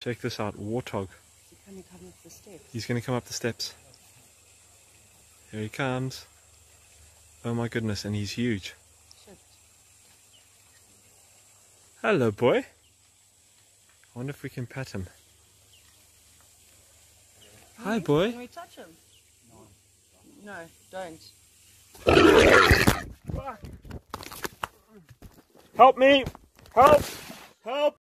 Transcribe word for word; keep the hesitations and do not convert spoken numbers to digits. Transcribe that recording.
Check this out, warthog. Is he coming up the steps? He's going to come up the steps. Here he comes. Oh my goodness, and he's huge. Shit. Hello, boy. I wonder if we can pet him. Hi, boy. Can we touch him? No, don't. Help me! Help! Help!